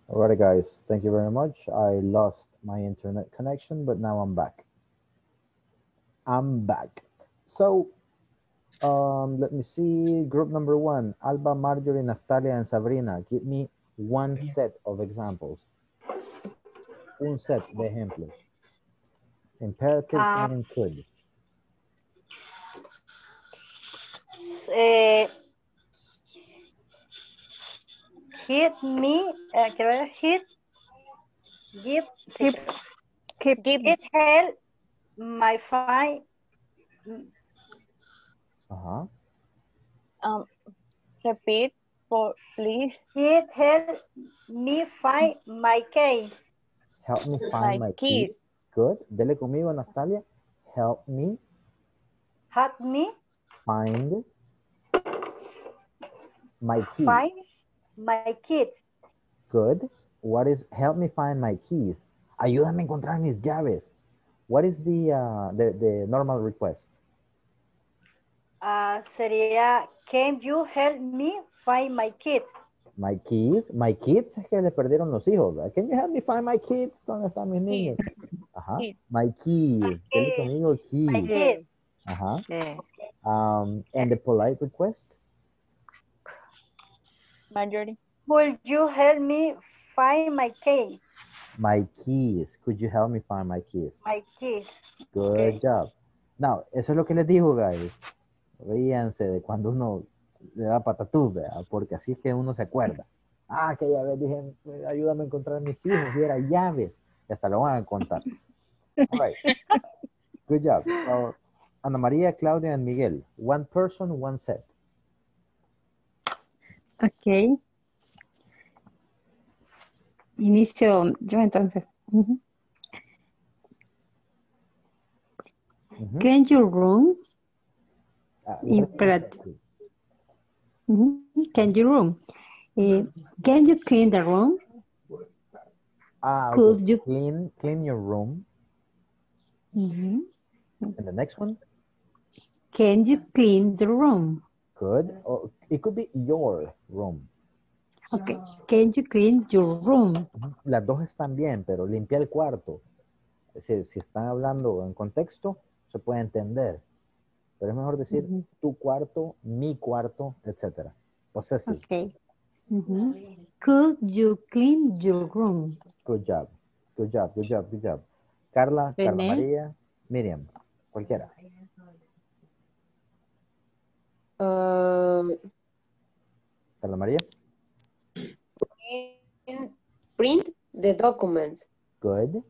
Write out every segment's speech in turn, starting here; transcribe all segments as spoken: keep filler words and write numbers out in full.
Alright, guys, thank you very much. I lost my internet connection, but now I'm back. I'm back. So, um, let me see. Group number one, Alba, Marjorie, Natalia, and Sabrina. Give me one set of examples. Un set de ejemplos. Imperative, Ah, can, and could. eh, hit me, eh, quiero ver, hit, give, sí, Keep, creo. keep, Give it help my find, Uh-huh. um, repeat for please. it help me find my case. Help me find My my kids. keys. Good. Dele conmigo, Natalia. Help me Help me find my keys. find my kids. Good. What is, help me find my keys. Ayúdame a encontrar mis llaves. What is the, uh, the, the normal request? Ah, sería, can you help me find my kids? My keys. My kids es que le perdieron los hijos. ¿Verdad? Can you help me find my kids? ¿Dónde están mis niños? Ajá. Kids. My keys. Dele kids. conmigo My keys. kids. Ajá. Yeah. Um, and the polite request? Marjorie. Could you help me find my case? My keys. Could you help me find my keys? My kids. Good Okay. job. Now, eso es lo que les digo, guys. Ríanse de cuando uno le da patatús, ¿verdad? Porque así es que uno se acuerda. Ah, que ya ves, dije, ayúdame a encontrar mis hijos, y era llaves. Y hasta lo van a contar. All right. Good job. So, Ana María, Claudia, and Miguel. One person, one set. Ok. Inicio yo entonces. Ujú. Ujú. Can you room? Ah, Imperative. Ujú. Can you room? Eh, can you clean the room? Ah, Could okay. you? Clean, clean your room. Ujú. And the next one? Can you clean the room? Good. Oh, it could be your room. Okay. Can you clean your room? Ujú. Las dos están bien, pero limpia el cuarto. Si, si están hablando en contexto, se puede entender. Pero es mejor decir Ujú. tu cuarto, mi cuarto, etcétera. Possessive. Okay. Ujú. Could you clean your room? Good job. Good job, good job, good job. Carla, Carla René. María, Miriam, cualquiera. Um, Carla María. can print the documents. Good.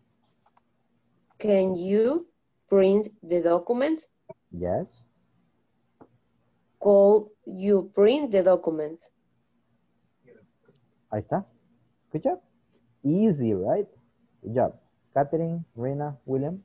Can you print the documents? Yes. Could you print the documents? Ahí está. Good job. Easy, right? Good job. Catherine, Rena, William.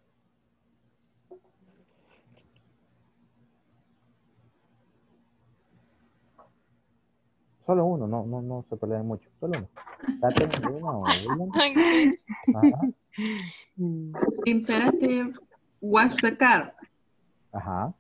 Solo uno, no, no, no se peleen mucho. Solo uno. Catherine, Rena o William. Okay. Ajá. Imperative, wash the car. Ajá.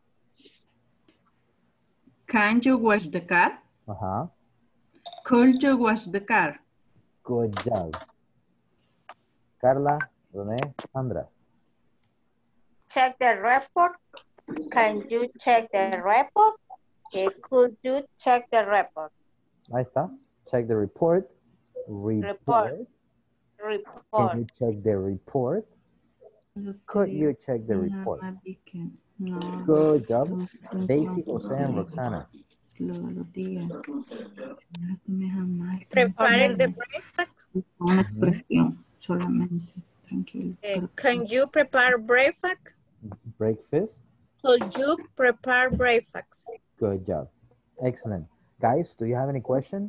Can you wash the car? Ajá. Could you wash the car? Good job. Carla, René, Sandra. Check the report. Can you check the report? Eh, could you check the report? Ahí está. Check the report. Report. Report. Can Report. you check the report? Could you check the report? No. Good job. Daisy, Jose, and Roxana. Todos los días. No se me dejan mal. Prepare the breakfast. Una Ujú. expresión solamente. Tranquilo. Uh, can you prepare breakfast? Breakfast. Could you prepare breakfast? Good job. Excellent. Guys, do you have any question?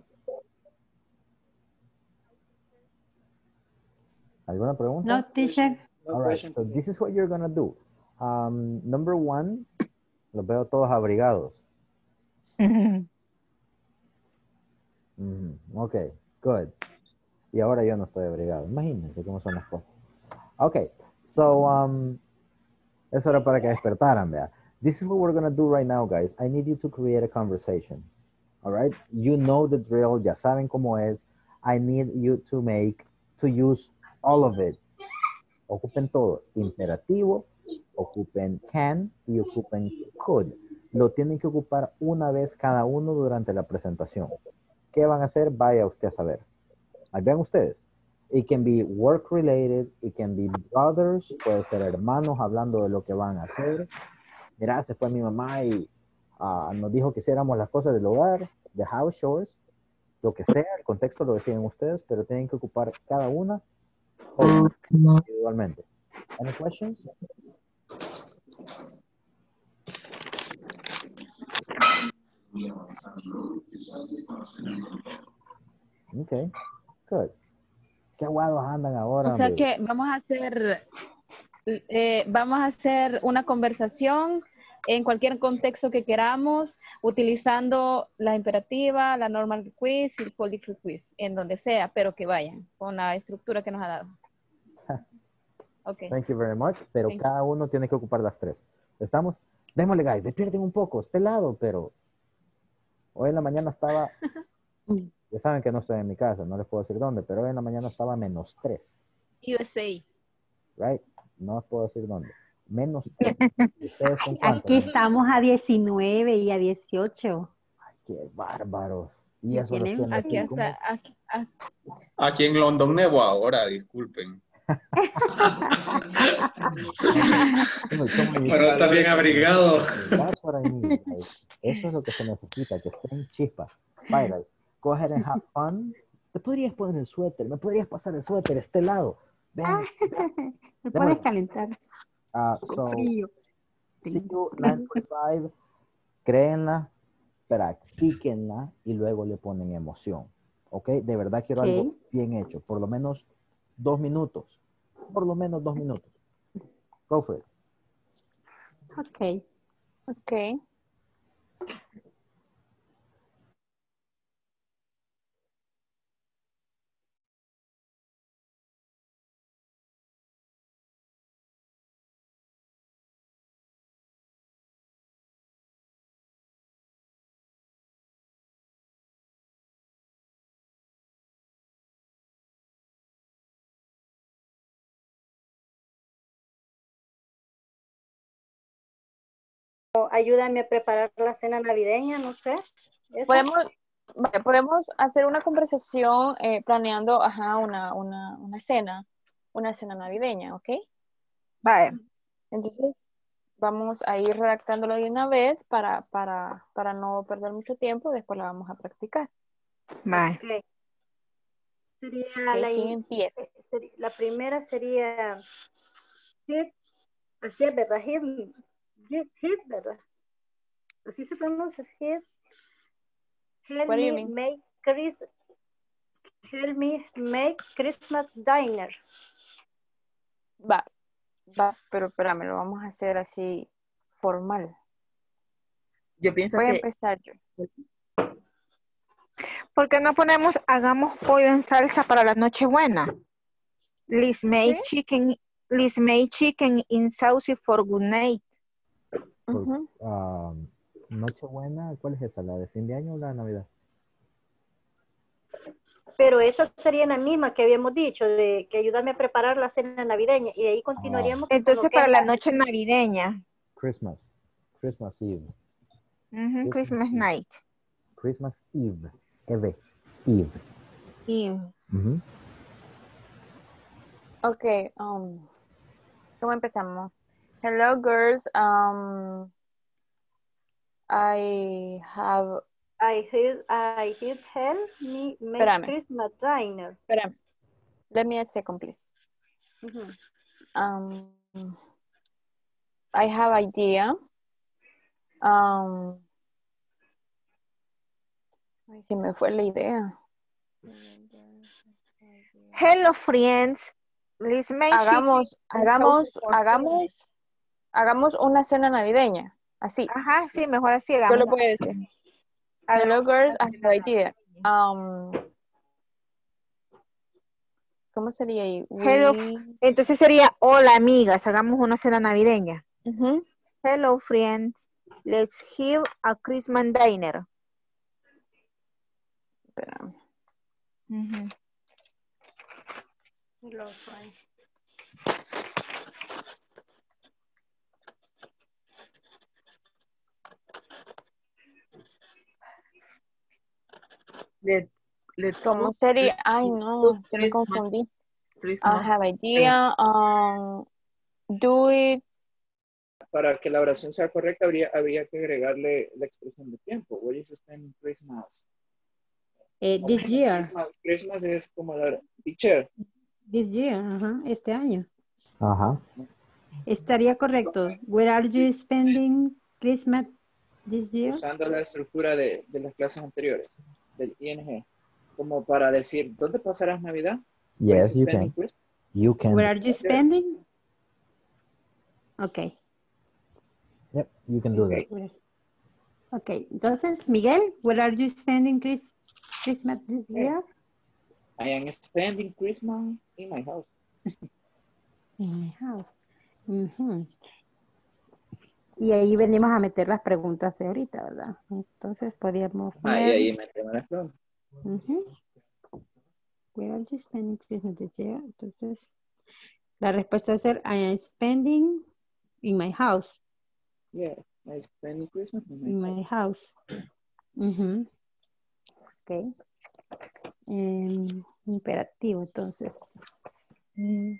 ¿Alguna pregunta? No, teacher. All right, so this is what you're gonna do. Um, number one, los veo todos abrigados. Mhm. Ok, good. Y ahora yo no estoy abrigado. Imagínense cómo son las cosas. Ok, so, um, eso era para que despertaran, vea. This is what we're going to do right now, guys. I need you to create a conversation. All right? You know the drill. Ya saben cómo es. I need you to make, to use all of it. Ocupen todo. Imperativo, ocupen can y ocupen could. Lo tienen que ocupar una vez cada uno durante la presentación. ¿Qué van a hacer? Vaya usted a saber. Ahí vean ustedes. It can be work related, it can be brothers, puede ser hermanos hablando de lo que van a hacer. Mira, se fue mi mamá y uh, nos dijo que hiciéramos las cosas del hogar, the house chores, lo que sea, el contexto lo deciden ustedes, pero tienen que ocupar cada una o individualmente. Any questions? Okay, good. Qué aguados andan ahora. O sea hombre. que vamos a hacer, eh, vamos a hacer una conversación en cualquier contexto que queramos, utilizando la imperativa, la normal quiz y el polyfill quiz, en donde sea, pero que vayan con la estructura que nos ha dado. Okay. Thank you very much. Pero Thank cada uno tiene que ocupar las tres. ¿Estamos? Démosle, guys. Despierten un poco. Este lado, pero hoy en la mañana estaba... Ya saben que no estoy en mi casa. No les puedo decir dónde, pero hoy en la mañana estaba menos tres. U S A. Right? No les puedo decir dónde. Menos tres. ¿Y ustedes con cuánto? Aquí estamos a diecinueve y a dieciocho. Ay, qué bárbaros. Y Y eso los tienen tiene Aquí así como... hasta, aquí, aquí. Aquí en London nevó ahora, disculpen. Como- como you Pero está bien abrigado. That's what I mean, guys. Eso es lo que se necesita, que estén chispas. Bye, guys. Go ahead and have fun. ¿Te podrías poner el suéter? ¿Me podrías pasar el suéter este lado? Ven. Me puedes calentar. Uh, Con so, frío. see you nine forty-five. Créenla, practíquenla y luego le ponen emoción. ¿Ok? De verdad quiero Ok. algo bien hecho. Por lo menos dos minutos. Por lo menos dos minutos. Go for it. Ok. Ok. Ayúdame a preparar la cena navideña, no sé. ¿Esa? Podemos, vale, podemos hacer una conversación eh, planeando ajá, una, una, una cena, una cena navideña, ¿ok? Vale. Entonces, vamos a ir redactándolo de una vez para, para, para no perder mucho tiempo, después la vamos a practicar. Vale. Okay. Sería Ok, la, ¿quién in- empieza? eh, seri- la primera sería hit, así es, ¿verdad? Hit, hit, hit, ¿verdad? Así se pronuncia, hit. Help What do you me mean? make Chris, help me make Christmas dinner. Va, va, pero espérame, lo vamos a hacer así formal. Yo pienso Voy a que empezar yo. ¿Por qué no ponemos hagamos pollo en salsa para la Nochebuena? Let's make ¿Sí? chicken, let's make chicken in sauce for good night. Por- Ujú. um, Nochebuena, ¿cuál es esa? ¿La de fin de año o la de Navidad? Pero esa sería la misma que habíamos dicho, de que ayúdame a preparar la cena navideña. Y de ahí continuaríamos con lo Entonces que es para la noche navideña. Christmas. Christmas Eve. Ujú, Christmas night. Christmas Eve. Eve. Eve. Y Ujú. Ok, um, ¿cómo empezamos? Hello girls, um, I have, I heard, I heard help me make Espérame. Christmas dinner. espérame, let me a second please. Ujú. Um, I have idea. Um, ay, se me fue la idea. hello friends, let's make Hagamos, chicken in hagamos, sauce for good night. hagamos, hagamos una cena navideña, así. Ajá, sí, mejor así Yo hagamos. lo puedo decir. Hello girls, I have idea. Um, ¿Cómo sería ahí? Hello, We- entonces sería hola amigas, hagamos una cena navideña. Ujú. Hello friends, let's have a Christmas dinner. Espérame. Ujú. Lo fue. Le, le ¿Cómo took sería? Ay, Chris- no, took yo me Christmas, confundí. I Christmas have Day. idea. Um, do it. Para que la oración sea correcta, habría, habría que agregarle la expresión de tiempo. Where is spending Christmas? Eh, O this bueno, year, Christmas, Christmas es como la teacher. this year, ajá, este año. Ajá. Estaría correcto. Where are you spending Christmas this year? Usando la estructura de, de las clases anteriores, del I N G. Como para decir, ¿dónde pasarás Navidad? Where is Yes, you spending can. Christmas? You can. Where are you spending? Okay. Yep, you can do that. Where- Okay. Entonces, Miguel, where are you spending Chris Christmas this year? I am spending Christmas in my house. In my house. Ujú. Y ahí venimos a meter las preguntas de ahorita, ¿verdad? Entonces podríamos Ah, y poner. ahí metemos las preguntas. Ujú. Where are you spending Christmas this year? Entonces, la respuesta va a ser I am spending in my house. Yeah, I spending Christmas in my In house. my house. Ujú. Ok. Em, imperativo, entonces. Mm,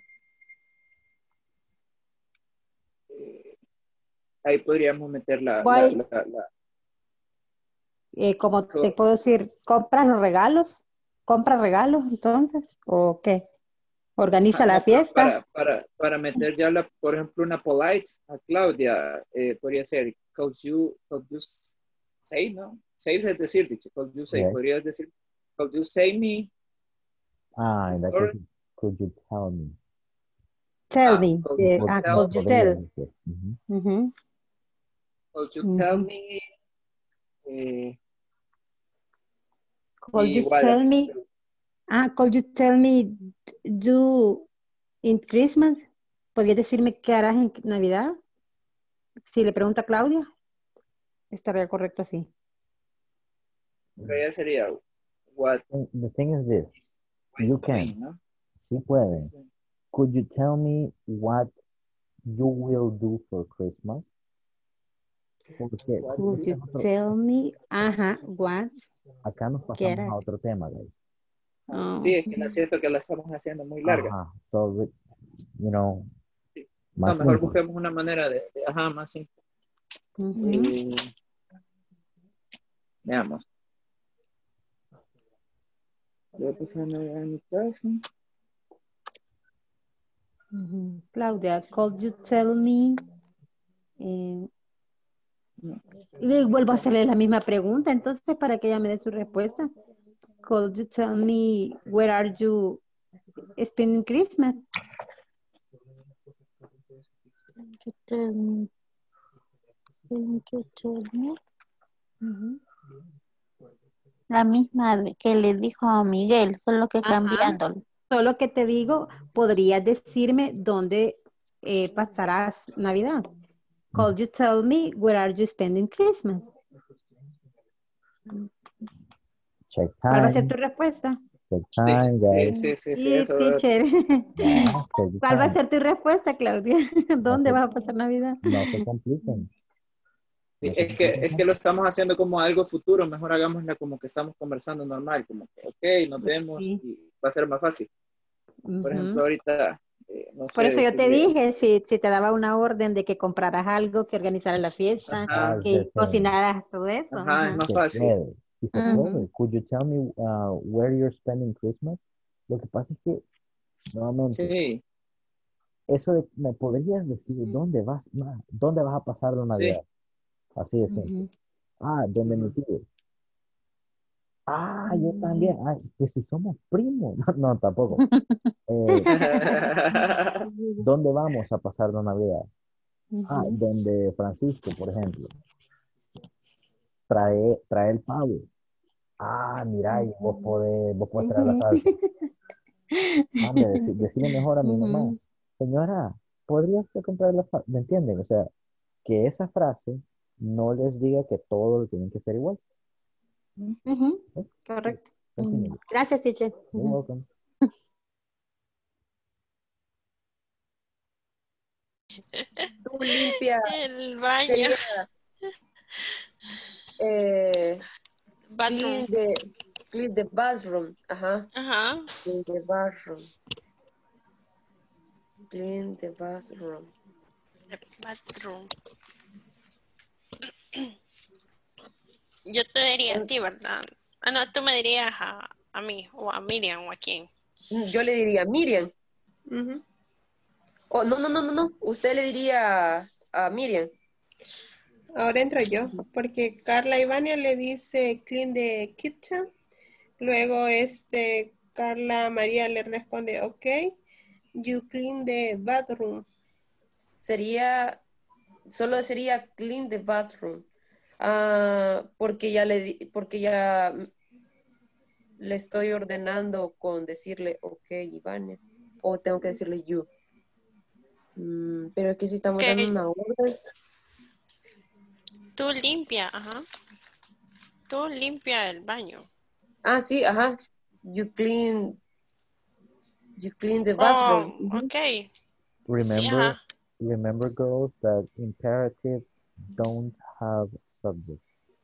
Ahí podríamos meter la... la, Why- la, la- eh, como te puedo decir, ¿compras los regalos? ¿Compras regalos entonces? ¿O qué? ¿Organiza Ah, la no, pero fiesta? para, para, para meter ya, la, por ejemplo, una polite a Claudia, eh, podría ser, could you, could you say, ¿no? Say es decir, dicho, could you say, Yes. podrías decir, could you say me, Ah, in that Sorry? case, could you tell me? Tell Ah, me. could eh, you ah, tell- could you Podría tell? decir. Ujú. Ujú, could you tell ujú. me, eh, Could you igual, tell me? Ah, could you tell me do in Christmas? ¿Podrías decirme qué harás en Navidad? Si le pregunta a Claudia, estaría correcto así. pero ya sería, what The thing is this, is you doing, can. ¿no? Sí pueden. Could you tell me what you will do for Christmas? Porque Could you nosotros- tell me? Ajá, what? acá nos ¿Qué pasamos harás? a otro tema, guys. Oh, Sí, es que la siento que la estamos haciendo muy larga. Ajá. So, you know, No, más mejor simple. busquemos una manera de, de- ajá, más simple. ujú. Eh, veamos. Voy a pasar a mi casa. Ujú. Claudia, could you tell me? eh, y le vuelvo a hacerle la misma pregunta, entonces para que ella me dé su respuesta. Could you tell me where are you spending Christmas? You tell me. You tell me. Ujú. La misma de- que le dijo a Miguel, solo que Ajá. cambiándolo. Solo que te digo, podrías decirme dónde eh, pasarás Navidad. Could you tell me where are you spending Christmas? Check ¿Cuál va a ser time. tu respuesta? Check Sí, time, guys. sí, sí, sí, Sí, eso. teacher. Yeah, check the ¿Cuál va a time. ser tu respuesta, Claudia? ¿Dónde No vas a pasar Navidad? No se compliquen. Sí, No se es que, compliquen. es que lo estamos haciendo como algo futuro, mejor hagámosla como que estamos conversando normal, como que, ok, nos vemos Sí. y va a ser más fácil. Por Ujú. ejemplo, ahorita, eh, no Por sé, eso yo te decirle, dije, si, si te daba una orden de que compraras algo, que organizaras la fiesta, ajá, That's the que thing. cocinaras todo eso. ajá, es Ajá. más Se fácil. puede. Y se Ujú. puede. Could you tell me uh, where you're spending Christmas? Lo que pasa es que, nuevamente, Sí, eso de, ¿me podrías decir dónde vas, ma, dónde vas a pasar la Navidad? sí. Así de simple. Ujú. Ah, donde mi tío. Ah, yo también. Ah, que si somos primos. No, no, tampoco. Eh, ¿dónde vamos a pasar la Navidad? Ah, Ujú. donde Francisco, por ejemplo. Trae, trae el pavo. Ah, mira, y vos podés, vos podés traer la salsa. Hombre, deci- decirle mejor a mi mamá. Ujú. Señora, ¿podría usted comprar la salsa? ¿Me entienden? O sea, que esa frase no les diga que todo lo tienen que ser igual. Ujú. ¿Eh? Correcto. Continue. Gracias, teacher. You're welcome. Tú limpia. El baño. Sería eh, Bathroom. clean the clean the bathroom. Ajá. Ajá. Clean the bathroom. Clean the bathroom. The bathroom. Yo te diría a ti, ¿verdad? Ah, no, tú me dirías a, a mí, o a Miriam, o a quién. Yo le diría Miriam. Uh-huh. Oh, no, no, no, no, no. Usted le diría a, a Miriam. Ahora entro yo, porque Carla Ivania le dice clean the kitchen. Luego este Carla María le responde, ok, you clean the bathroom. Sería, solo sería clean the bathroom. Ah, porque ya le di- porque ya le estoy ordenando con decirle ok, Ivania. O tengo que decirle you. Mm, pero aquí sí estamos Okay. dando una orden. Tú limpia, ajá. Tú limpia el baño. Ah, sí, ajá. You clean, you clean the Oh, bathroom. Ujú. ok. Sí, Remember, ajá. remember, girls, that imperatives don't have subject.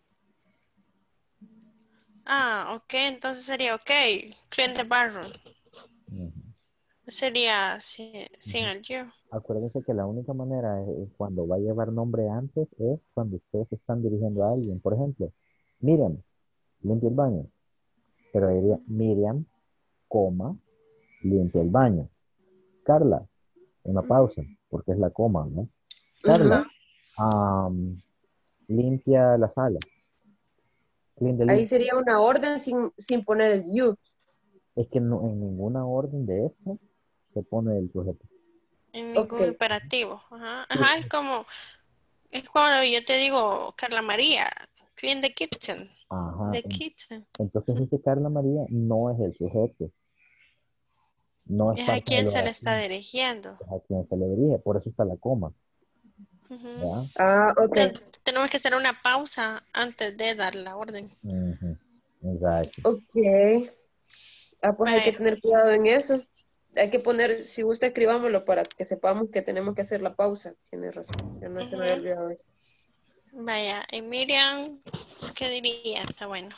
Ah, ok, entonces sería ok. Clean the bathroom. Ujú. Sería sin, sin Ujú. el you. Acuérdense que la única manera es, cuando va a llevar nombre antes es cuando ustedes se están dirigiendo a alguien. Por ejemplo, Miriam, limpia el baño. Pero diría Miriam, coma, limpia el baño. Carla, una pausa, porque es la coma, ¿no? Carla, am, limpia la sala. Clean the Ahí living. sería una orden sin, sin poner el you. Es que no, en ninguna orden de esto se pone el sujeto. En ningún Ok. imperativo. Ajá. Ajá, es como, es cuando yo te digo, Carla María, clean the kitchen. Ajá. The en- kitchen. Entonces ese Carla María no es el sujeto. No es Es a parte de quien la se le está oración. dirigiendo. Es a quien se le dirige. Por eso está la coma. Ujú. ¿Ya? Ah, ok. Ten- tenemos que hacer una pausa antes de dar la orden. Ujú. Exacto. Ok. Ah, pues hay que Vaya. tener cuidado en eso. Hay que poner, si gusta, escribámoslo para que sepamos que tenemos que hacer la pausa. Tiene razón. Yo no se me había Ujú. olvidado eso. Vaya, y Miriam, ¿qué diría? Está bueno.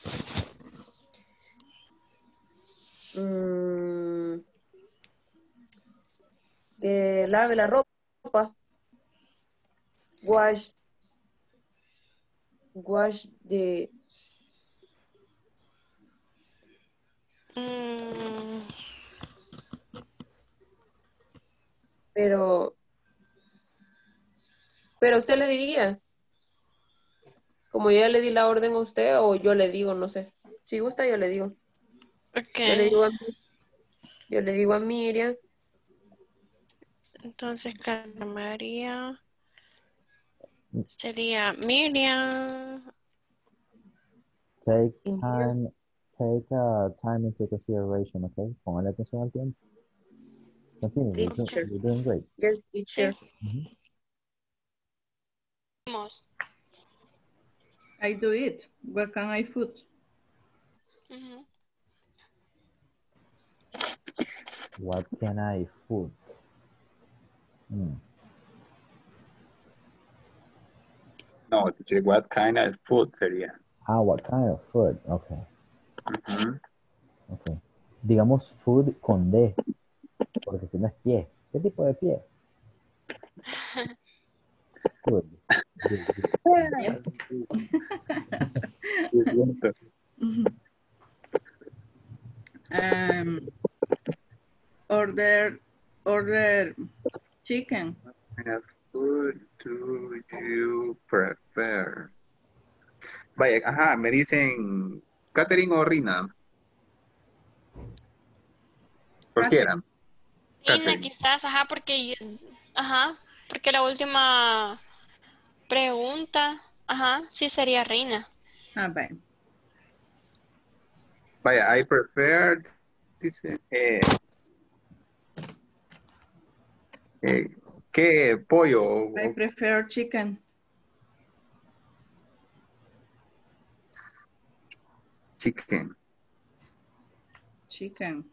Mm, que lave la ropa. Wash, wash the, Mm, pero, pero usted le diría, como yo ya le di la orden a usted, o yo le digo, no sé. Si gusta, yo le digo. Yo le ok. digo a, yo le digo a Miriam. Entonces, Carla María sería Miriam. Take y Miriam, time, take uh, time into consideration, okay? Póngale atención al tiempo. Continue. You're, do- teacher. you're doing great. Yes, teacher. Sí. Ujú. I do it. What can I food? Ujú. What can I food? Mm. No, teacher, what kind of food sería? Ah, what kind of food? Okay, Ujú. okay. Digamos food con D, porque si no es pie. ¿Qué tipo de pie? Food. Good, good. Sí, es cierto. Um, order, order chicken. What kind of food do you prefer? Vaya, ajá, me dicen Catherine o Rina, cualquiera. Catherine. Rina, Catherine. quizás, ajá, porque yo- ajá, porque la última pregunta, ajá, sí sería Reina. Ah, bem. Vaya, I prefer, dice, eh, eh, ¿qué pollo? I prefer chicken. Chicken. Chicken.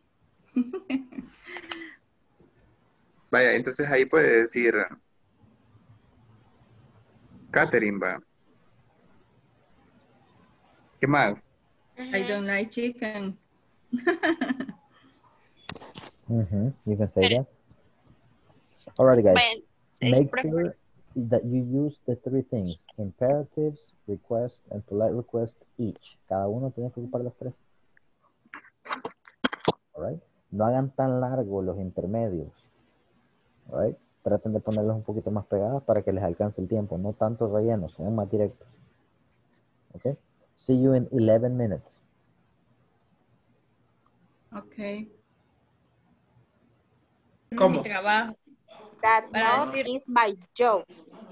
Vaya, entonces ahí puede decir Catherine, va. ¿Qué más? I don't like chicken. Mm-hmm. You can say that. Alrighty, guys. Well, Make express- sure that you use the three things: imperatives, request, and polite request each. Cada uno tiene que ocupar las tres. Alright. No hagan tan largos los intermedios. Alright. Traten de ponerlos un poquito más pegados para que les alcance el tiempo. No tanto relleno, sean más directos. Okay. See you in eleven minutes. Okay. ¿Cómo? Mi trabajo. That Para not decir- is my job.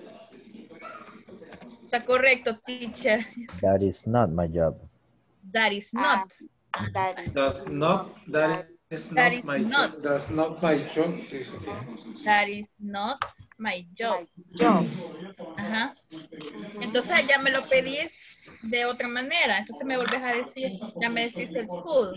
Está correcto, teacher. That is not my job. That is not. That is Does not, that is That not is my not. job. That's not my job. Sí, sí, sí. That is not my job. job. Ajá. Entonces ya me lo pedís de otra manera. Entonces me volvés a decir, ya me decís el could.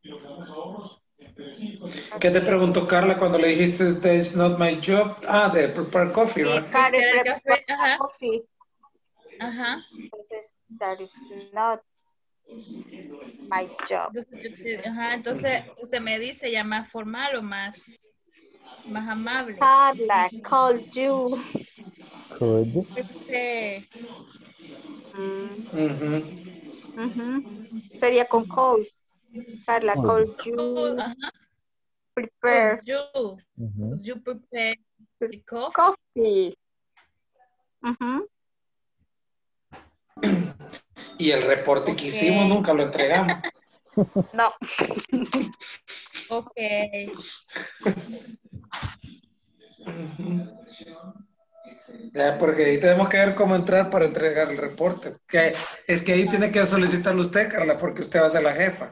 ¿Qué te preguntó Carla cuando le dijiste that is not my job? Ah, de prepare coffee, Eh, ¿verdad? Karen Preparar el prepara café, ajá. coffee. Ajá. Entonces, that is not my job. Entonces, yo te- ajá, entonces usted me dice ya más formal o más, más amable. Carla called you. Could. Este, Mm, Ujú. ujú. Sería con call. Carla Could. called could, you. ajá, Prepare could you, Mhm. could you prepare the coffee? coffee. Ujú. Y el reporte que hicimos Ok. nunca lo entregamos. No. Ok. Ujú. Ya, porque ahí tenemos que ver cómo entrar para entregar el reporte. Que es que ahí tiene que solicitarlo usted, Carla, porque usted va a ser la jefa.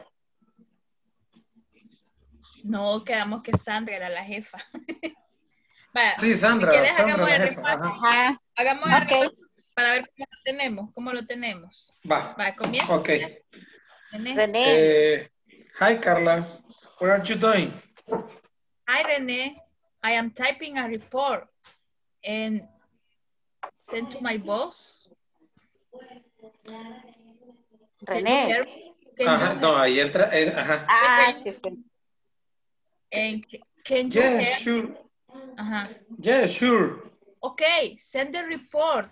No, quedamos que Sandra era la jefa. Vaya, Sí, Sandra, si quieres Sandra hagamos la el jefa. repaso. Ajá. Ajá. Hagamos el Ok. repaso para ver cómo lo tenemos, cómo lo tenemos. Va. Va, comienza. Ok. René. René. Eh, hi, Carla. What are you doing? Hi, René. I am typing a report and send to my boss. Can you René. hear me? Can Ajá, you no, hear ahí entra. eh, ajá. Ah, sí, sí. And can you Yes, hear? sure. Ajá. Yes, sure. Okay, send the report.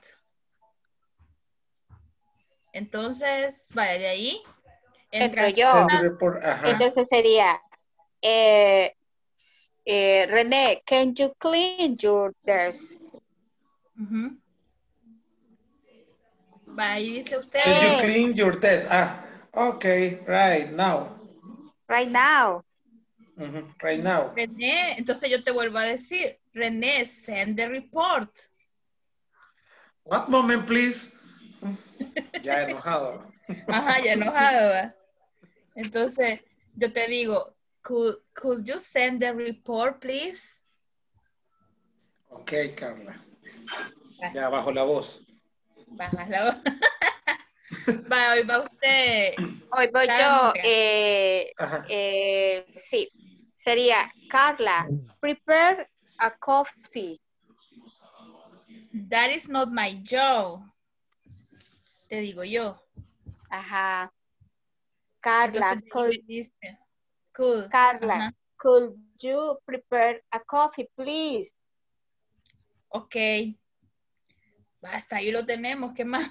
Entonces, vaya de ahí. Entro Entras. yo. Send the report. Ajá. Entonces sería, eh, eh, René, can you clean your desk? Ujú. Va, ahí dice usted. Can you Eh, clean your desk? Ah, okay, right now. right now. Ujú, right now. René, entonces yo te vuelvo a decir, René, send the report. One moment, please. Ya enojado. Ajá, ya enojado, ¿va? Entonces, yo te digo, could, could you send the report, please? Ok, Carla. Ya bajo la voz. Bajas la voz. Va, hoy va usted. Hoy voy yo. Sandra. Eh, Ajá. eh, sí, sería, Carla, prepare a coffee. That is not my job. Te digo yo. Ajá. Carla, Entonces, could, me dice, could. Carla, Ajá. could you prepare a coffee, please? Ok. Basta, ahí lo tenemos. ¿Qué más?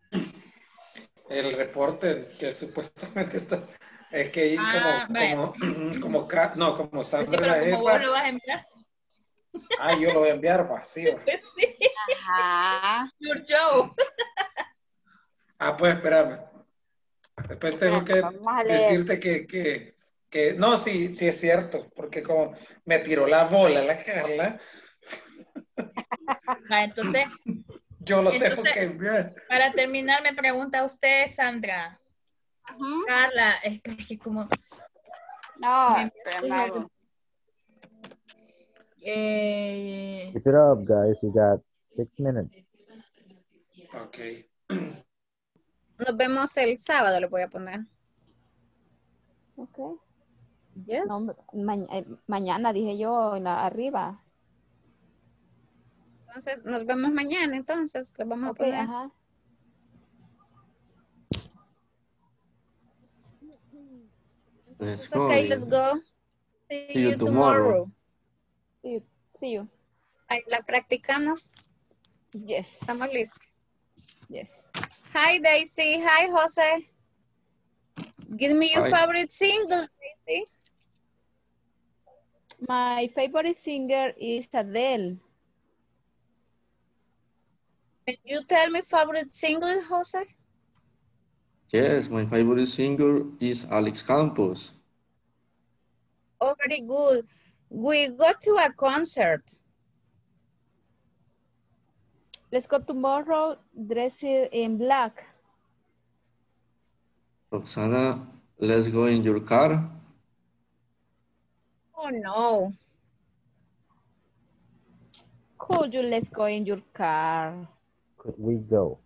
El reporte que supuestamente está. Es que ahí Ah, como, vaya. como, como, Ca- no, como Pues Sandra sí, pero la como jefa. vos lo vas a enviar. Ah, yo lo voy a enviar, va, sí, va. Sí. Ajá. Your job. Ah, pues espérame. Después tengo que Vamos a leer. decirte que, que, que, no, sí, sí es cierto, porque como me tiró la bola la Carla, Va, entonces, yo lo tengo Entonces- que enviar. para terminar, me pregunta usted, Sandra. Ujú. Carla, es que como... No, Me- pero no. Eh, Keep it up, guys. You got six minutes. Ok. Nos vemos el sábado, le voy a poner. Okay. Yes. No, ma eh, mañana dije yo en la arriba. Entonces, nos vemos mañana, entonces, le vamos okay, a poner. Ajá. Let's go. Okay, let's go. See, See you, you tomorrow. tomorrow. See you. See you. Ahí la practicamos. Yes. Estamos listos. Yes. Hi, Daisy. Hi, Jose. Give me your Hi. favorite single, Daisy. My favorite singer is Adele. Can you tell me favorite single, Jose? Yes, my favorite singer is Alex Campos. Oh, very good. We go to a concert. Let's go tomorrow dressed in black. Roxana, let's go in your car. Oh, no. Could you let's go in your car? Could we go?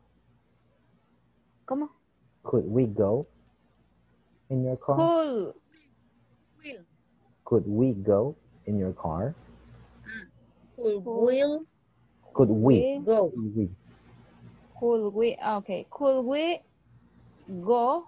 ¿Cómo? Could we go in your car? Cool. Will. Could we go in your car? Could will. Could we go? Could we? Could we? Okay. Could we go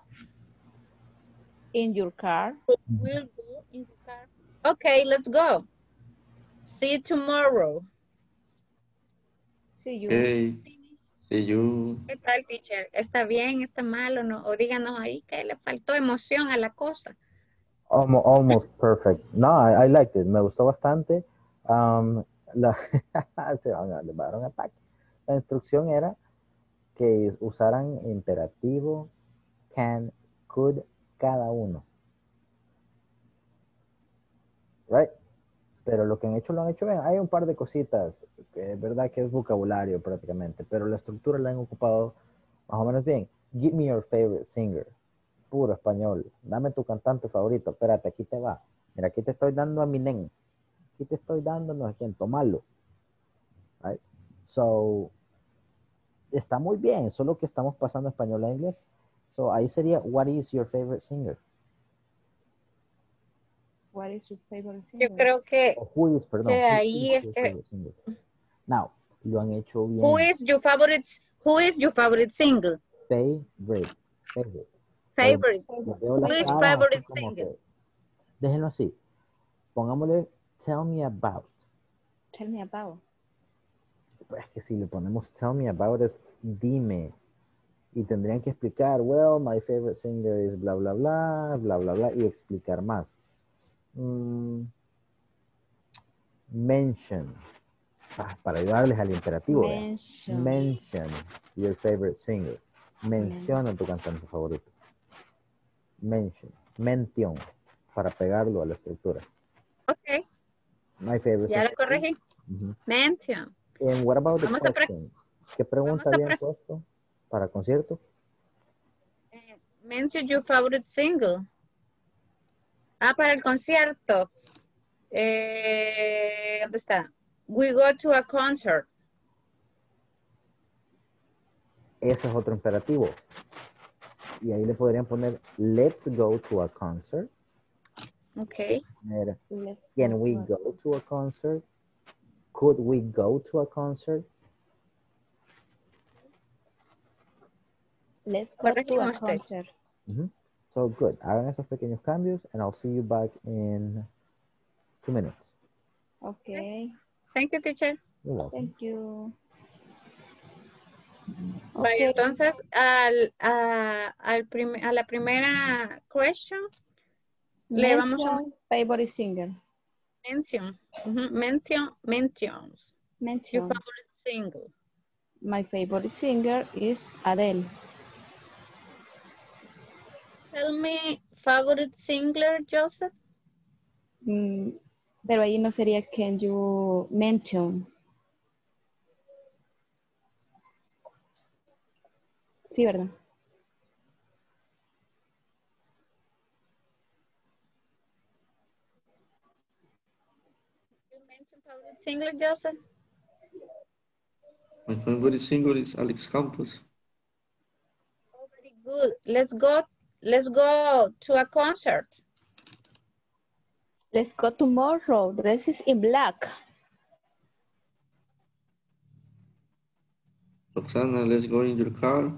in your car? Could we go in your car? Okay, let's go. See you tomorrow. See you. Okay. See you. ¿Qué tal, teacher? ¿Está bien? ¿Está mal o no? O díganos ahí que le faltó emoción a la cosa. Almost, almost perfect. No, I, I liked it. Me gustó bastante. Um, la, se van a, le van a dar un ataque. La instrucción era que usaran imperativo, can, could, cada uno. Right? Pero lo que han hecho, lo han hecho bien. Hay un par de cositas, que es verdad que es vocabulario prácticamente, pero la estructura la han ocupado más o menos bien. Give me your favorite singer. Puro español. Dame tu cantante favorito. Espérate, aquí te va. Mira, aquí te estoy dando a Eminem. Aquí te estoy dando, no sé quién, tomarlo. Right? So, está muy bien, solo que estamos pasando español a inglés. So, ahí sería, what is your favorite singer? What is your favorite singer? Yo creo que, oh, who is, perdón, que ahí es que... Now, lo han hecho bien. Who is your favorite, who is your favorite single? Favorite. Favorite. Favorite. Who is favorite singer? Déjenlo así. Pongámosle, tell me about. Tell me about. Pues que si le ponemos tell me about es dime. Y tendrían que explicar, well, my favorite singer is bla, bla, bla, bla, bla, bla, y explicar más. Mm, mention. Ah, para ayudarles al imperativo. Mention. Mention your favorite singer. Menciona tu cantante favorito. Mention. Mention. Para pegarlo a la estructura. Ok. My favorite ya singer. lo corregí. Uh-huh. Mention. And what about the Vamos question? ¿Qué pregunta habían puesto para concierto? Eh, mention your favorite single. Ah, para el concierto. Eh, ¿Dónde está? We go to a concert. Ese es otro imperativo. Y ahí le podrían poner, let's go to a concert. Ok. Poner, can we go to a concert? Could we go to a concert? Let's go to a concert. Mm-hmm. So good. Hagan esos pequeños cambios and I'll see you back in two minutes. Okay. Thank you, teacher. You're welcome. Thank you. Vaya, okay. Entonces, al, a, al prim a la primera question, mention le vamos a... favorite singer. Mention. Uh-huh. Mention. Mentions. Mention. Your favorite single. My favorite singer is Adele. Tell me favorite singer, Joseph. Mm, pero ahí no sería can you mention. Sí, ¿verdad? You mentioned favorite singer, Joseph. My favorite singer is Alex Campos. Oh, very good. Let's go. Let's go to a concert. Let's go tomorrow. Dresses in black. Roxana, let's go in your car.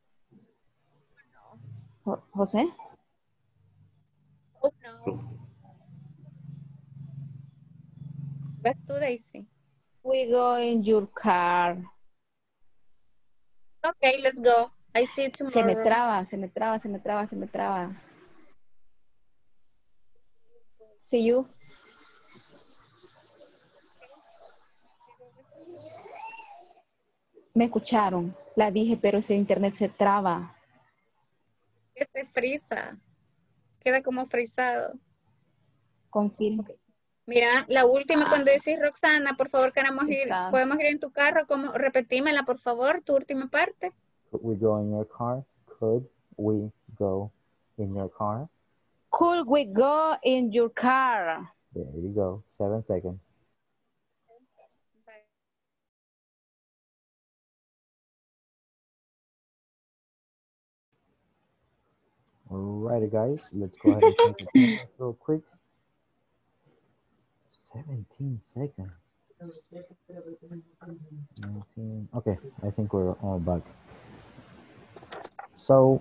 Jo- José? Oh, no. Vas tú, Daisy. We go in your car. Okay, let's go. I see you Se me tomorrow. traba, se me traba, se me traba, se me traba. See you. Me escucharon. La dije, pero ese internet se traba. Que se frisa. Queda como frisado. Confirmo. Mira, la última cuando decís Roxana, por favor, queremos ir, Exacto. podemos ir en tu carro, ¿cómo? Repetímela, por favor, tu última parte. Could we go in your car? Could we go in your car? Could we go in your car? There you go. Seven seconds. Alrighty, guys. Let's go ahead and take a pause real quick. seventeen seconds. nineteen. Okay, I think we're all back. So,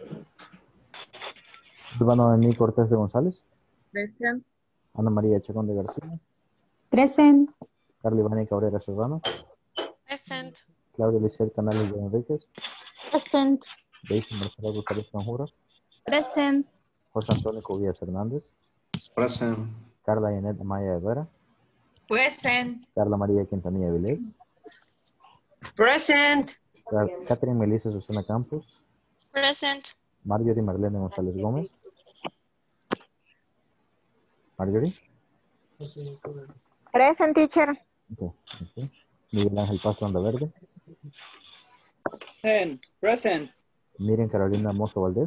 Ivana Noemí Cortés de González, Present. Ana María Chacón de García, Present. Carla Ivana Cabrera Serrano, Present. Claudia Lisset Canales de Enríquez, Present. Daisy Marcela González Conjura, Present. José Antonio Cubillas Hernández, Present. Carla Yanet Amaya Herrera, Present. Carla María Quintanilla Vilés, Present. Car- Catherine Melissa Susana Campos, Present. Marjorie Marlene González Gómez, Marjorie, Present, teacher. okay, okay. Miguel Ángel Paso Andaverde, Present. Present. Miriam Carolina Mozo Valdés,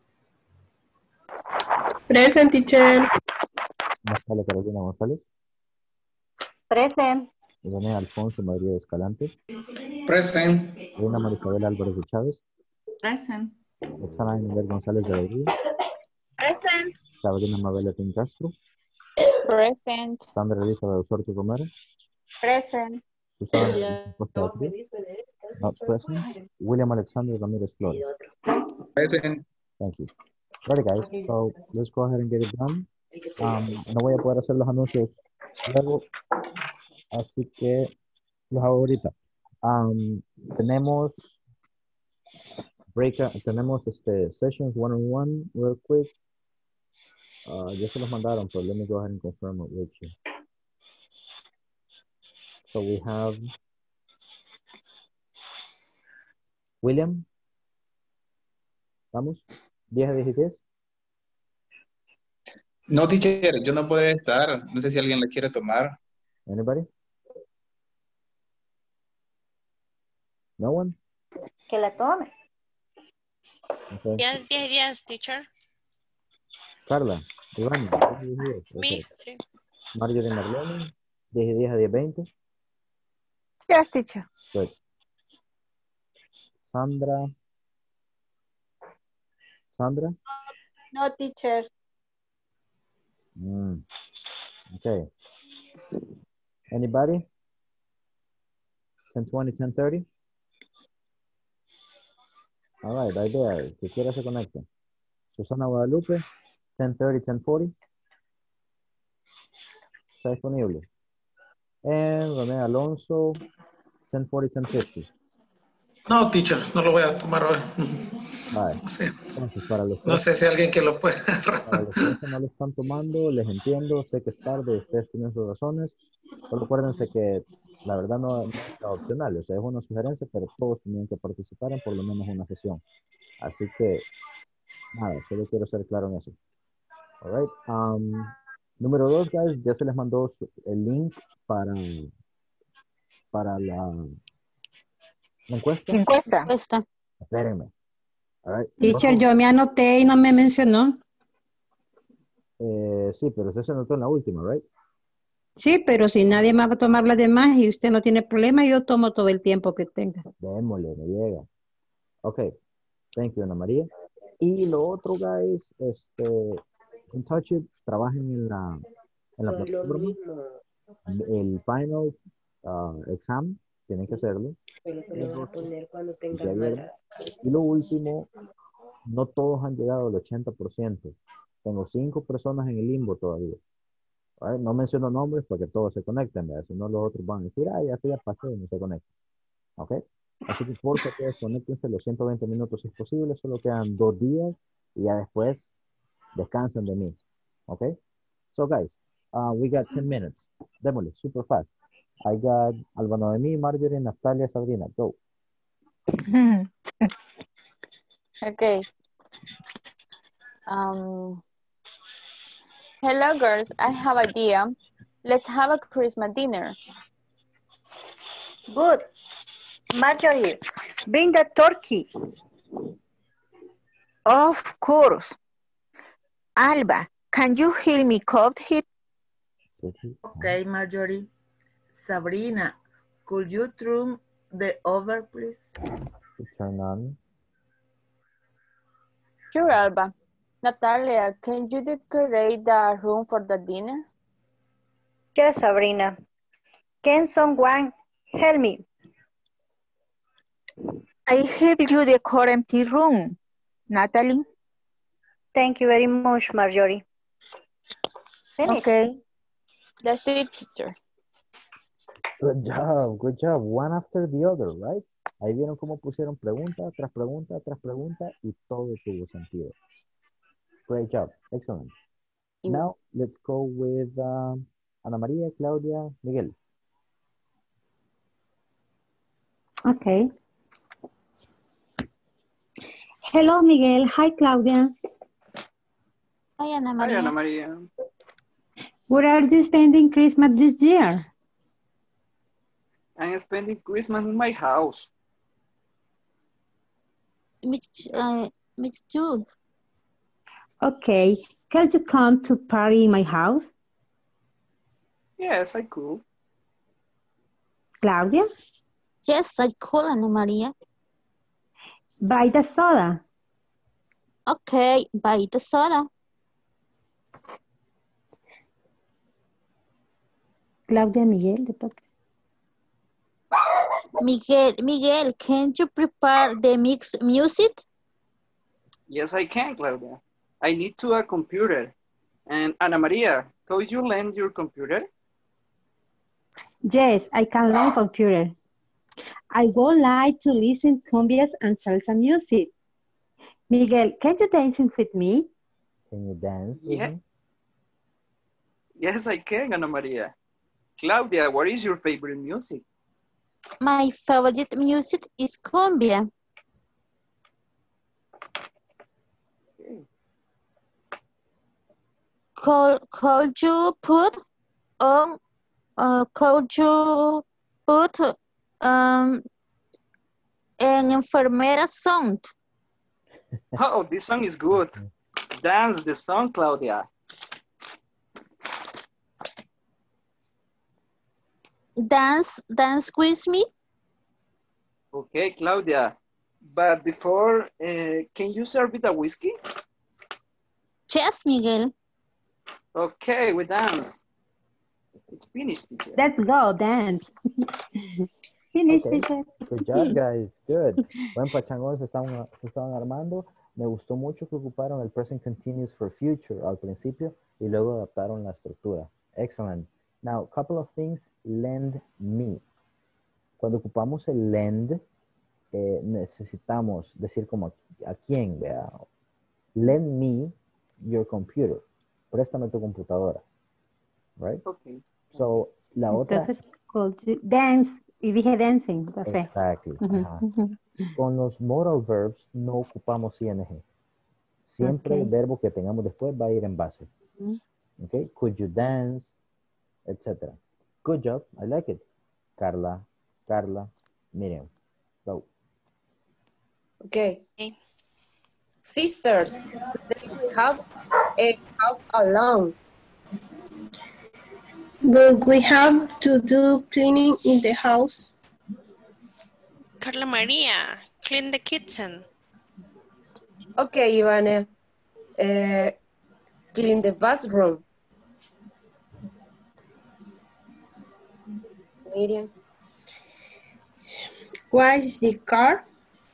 Present, teacher. Natalia Carolina González, Present. René Alfonso Madrid Escalante, Present. Reina Marisabel Álvarez de Chávez, Present. Roxana Miguel González de Rodríguez, Present. Sabrina Mabel Etín Castro, Present. Sandra Elizabeth Osorto Romero, Present. Susana Costa de Cruz, not present, William Alexander Ramírez Flores. Present. Thank you. Right, guys, so let's go ahead and get it done. Um, no voy a poder hacer los anuncios luego, así que los hago ahorita. Um, tenemos break, tenemos este sessions one on one real quick. Uh, ya se los mandaron, but let me go ahead and confirm it with you. So we have William. ¿Vamos? diez a dieciséis. No, teacher, yo no podré estar. No sé si alguien la quiere tomar. Anybody? No one? Que la tome. Okay. Yes, yes, yes, teacher. Carla, Iván, Me, okay. sí. Marjorie Marlene, diez y diez a diez veinte. Yes, teacher. Good. Sandra. Sandra? No, teacher. Mm. Okay. Anybody? ten twenty, ten thirty? All right, ahí there. Que quiera se conecta. Susana Guadalupe, ten thirty, ten forty. Está disponible. And René Alonso, ten forty, ten fifty. No, teacher, no lo voy a tomar hoy. Vale. Sí. Entonces, para los No sé si alguien que lo pueda. Para los que no lo están tomando, les entiendo, sé que es tarde, ustedes tienen sus razones, solo acuérdense que la verdad no, no es opcional, o sea, es una sugerencia, pero todos tienen que participar en por lo menos una sesión. Así que, nada, solo quiero ser claro en eso. All right. Um, número dos, guys, ya se les mandó su- el link para, para la, la encuesta. Encuesta. Encuesta. Espérenme. All right. Teacher, yo me anoté y no me mencionó. Eh, sí, pero usted se anotó en la última, right? Sí, pero si nadie más va a tomar las demás y usted no tiene problema, yo tomo todo el tiempo que tenga. Démosle, me llega. Ok. Thank you, Ana María. Y lo otro, guys, este, en Touch It, trabajen en la, En la Son lo plataforma, mismo. el final uh, exam, tienen que hacerlo. Pero te lo vas a poner cuando Ya tengas vieron. mala. Y lo último, no todos han llegado al ochenta por ciento. Tengo cinco personas en el limbo todavía. ¿Vale? No menciono nombres para que todos se conecten, ¿verdad? Si no, los otros van a decir, ah, ya, ya pasé y no se conectan. ¿Ok? Así que por favor, desconéctense los ciento veinte minutos si es posible. Solo quedan dos días y ya después descansen de mí. ¿Ok? So, guys, uh, we got ten minutes. Démosle, super fast. I got Alba Noemí, Marjorie, Natalia, Sabrina. Go. Okay. Um, hello, girls. I have idea. Let's have a Christmas dinner. Good. Marjorie, bring the turkey. Of course. Alba, can you help me cut it? Okay, Marjorie. Sabrina, could you turn the oven, please? Turn on. Sure, Alba. Natalia, can you decorate the room for the dinner? Yes, Sabrina. Can someone help me? I help you decor empty room. Natalie? Thank you very much, Marjorie. Finish. Okay. That's it, teacher. Good job, good job. One after the other, right? Ahí vieron cómo pusieron pregunta tras pregunta tras pregunta y todo tuvo sentido. Great job, excellent. Now let's go with um, Ana María, Claudia, Miguel. Okay. Hello, Miguel. Hi, Claudia. Hi, Ana Hi, Maria. Ana Maria. Where are you spending Christmas this year? I'm spending Christmas in my house. Me, uh, me too. Okay. Can you come to party in my house? Yes, I could. Claudia? Yes, I could, Ana Maria. Buy the soda. Okay, buy the soda. Claudia, Miguel, le toca. Miguel, Miguel, can you prepare the mix music? Yes, I can, Claudia. I need to a computer. And Ana Maria, could you lend your computer? Yes, I can learn computer. I would like to listen cumbias and salsa music. Miguel, can you dancing with me? Can you dance with Yeah. me? Yes, I can, Ana Maria. Claudia, what is your favorite music? My favorite music is cumbia. Okay. Could, could you put on, uh, could you put um, an enfermera song? Oh, this song is good. Dance the song, Claudia. Dance, dance with me? Okay, Claudia. But before, uh, can you serve with a whiskey? Yes, Miguel. Okay, we dance. It's finished, teacher. Let's go dance. Finish, Okay. teacher. Good job, guys. Good. Buen pachangón se estaban, se estaban armando. Me gustó mucho que ocuparon el present continuous for future al principio y luego adaptaron la estructura. Excellent. Now, couple of things. Lend me. Cuando ocupamos el lend, eh, necesitamos decir como a, a quién, vea. Lend me your computer. Préstame tu computadora. Right? Okay. So, la otra... Entonces, could you dance. Y dije dancing. No sé. Exactly. Ajá. Con los modal verbs no ocupamos ing. Siempre Okay. el verbo que tengamos después va a ir en base. Mm. Okay. Could you dance, etcétera. Good job. I like it. Carla, Carla, Miriam. Go. Okay. Sisters, they have a house alone. But we have to do cleaning in the house. Carla Maria, clean the kitchen. Okay, Ivane. Uh, clean the bathroom. Miriam. What is the car?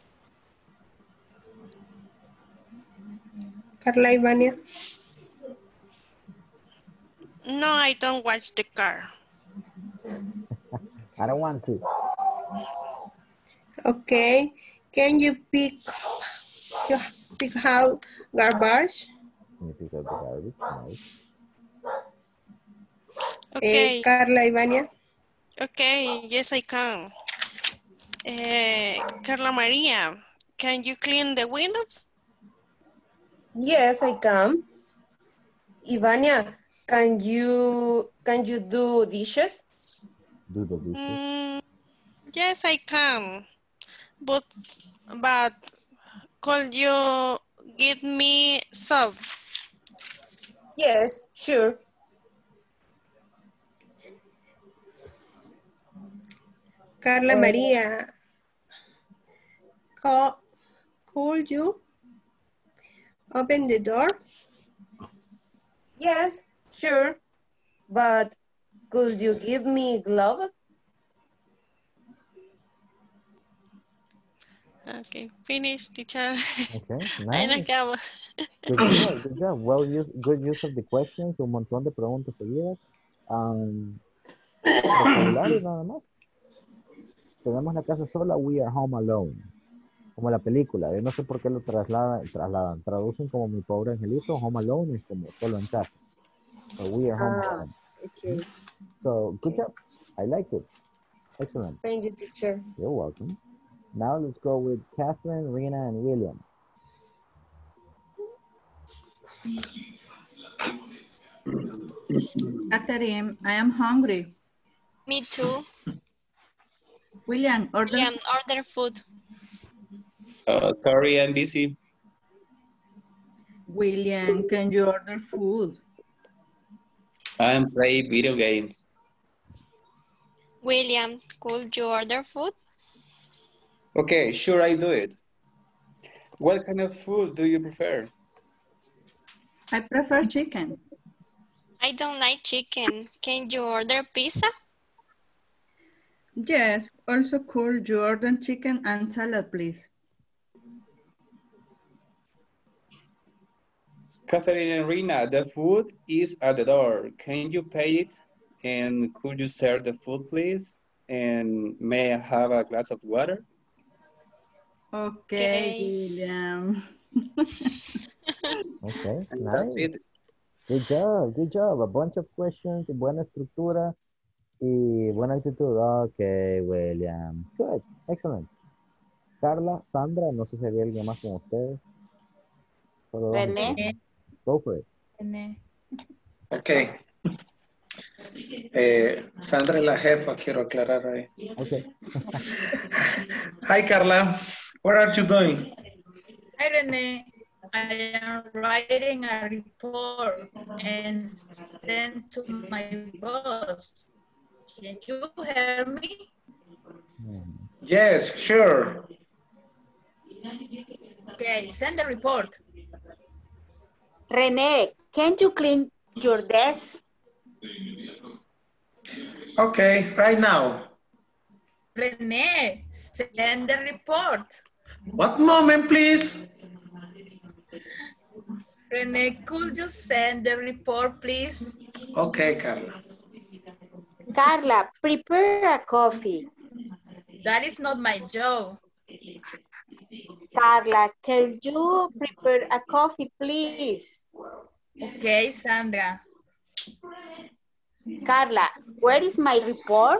Carla Ivania. No, I don't watch the car. I don't want to. Okay. Can you pick you pick out garbage? Can you pick up the garbage? Nice. Okay. Eh, Carla Ivania. Okay, yes, I can. Uh, Carla Maria, can you clean the windows? Yes, I can. Ivania, can you can you do dishes? Do the dishes. Mm, yes, I can. But but could you give me soap? Yes, sure. Carla Uh, Maria. Co- Could you open the door? Yes, sure. But could you give me gloves? Okay, finish, teacher. Okay, Ahí no nice. acabo. Good job, good job. Well use, good use of the questions, un montón de preguntas seguidas. Um, vocabulario nada más. Tenemos la casa sola, we are home alone. Como la película, yo no sé por qué lo trasladan, trasladan, traducen como mi pobre angelito, home alone es como solo en casa. So we are home Ah, alone. okay. So good job. I like it. Excellent. Thank you, teacher. You're welcome. Now let's go with Catherine, Rena, and William. Catherine, I am hungry. Me too. William, order. William, order food. Uh, sorry, I'm busy. William, can you order food? I'm playing video games. William, could you order food? Okay, sure, I do it. What kind of food do you prefer? I prefer chicken. I don't like chicken. Can you order pizza? Yes, also could you order chicken and salad, please? Catherine and Rina, the food is at the door. Can you pay it? And could you serve the food, please? And may I have a glass of water? Okay, William. Okay, And nice. that's it. Good job, good job. A bunch of questions, buena estructura y buena actitud. Okay, William. Good, excellent. Carla, Sandra, no sé si había alguien más con ustedes. Solo dos René. mujeres. Go for it. René. Okay. Eh, Sandra es la jefa, quiero aclarar ahí. Okay. Hi, Carla. What are you doing? Hi, René. I am writing a report and send to my boss. Can you hear me? Yes, sure. Okay, send the report. René, can you clean your desk? Okay, right now. René, send the report. One moment, please. René, could you send the report, please? Okay, Carla. Carla, prepare a coffee. That is not my job. Carla, can you prepare a coffee, please? Okay, Sandra. Carla, where is my report?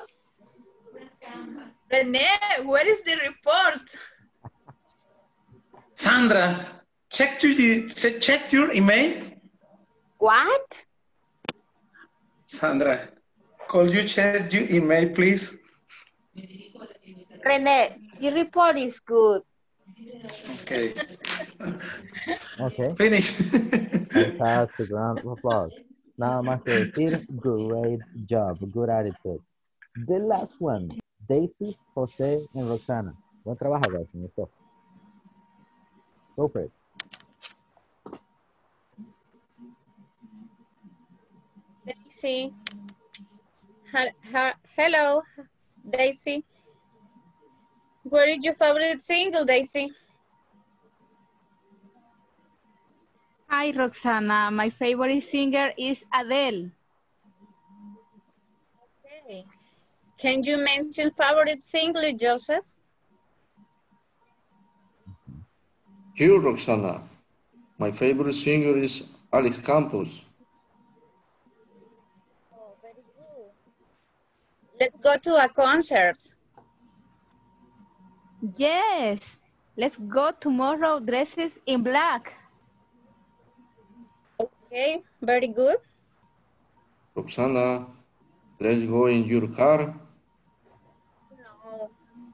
René, where is the report? Sandra, check your, check your email. What? Sandra, could you check your email, please? René, the report is good. Okay. Okay. Finish. Fantastic. Round of applause. Nada más que decir, great job, good attitude. The last one, Daisy, Jose, and Roxana. Buen trabajo, guys, en esto. Go for it. Daisy. Ha- ha- hello, Daisy. What is your favorite single, Daisy? Hi, Roxana. My favorite singer is Adele. Okay. Can you mention favorite single, Joseph? Sure, Roxana. My favorite singer is Alex Campos. Oh, very good. Let's go to a concert. Yes. Let's go tomorrow dresses in black. Okay, very good. Roxana, let's go in your car. No.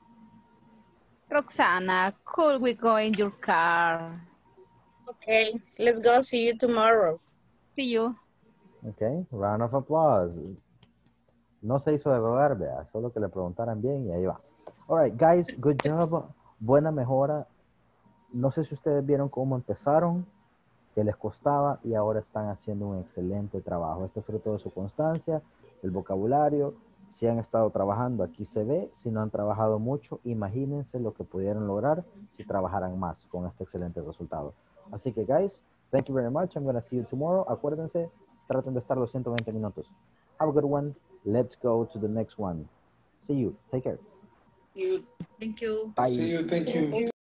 Roxana, could we go in your car? Okay, let's go. See you tomorrow. See you. Okay, round of applause. No se hizo de rogar, vea, solo que le preguntaran bien y ahí va. All right, guys, good job. Buena mejora. No sé si ustedes vieron cómo empezaron, que les costaba y ahora están haciendo un excelente trabajo. Este es fruto de su constancia, el vocabulario. Si han estado trabajando, aquí se ve. Si no han trabajado mucho, imagínense lo que pudieran lograr si trabajaran más con este excelente resultado. Así que, guys, thank you very much. I'm going to see you tomorrow. Acuérdense, traten de estar los ciento veinte minutos. Have a good one. Let's go to the next one. See you. Take care. Thank you. Bye. See you. Thank you.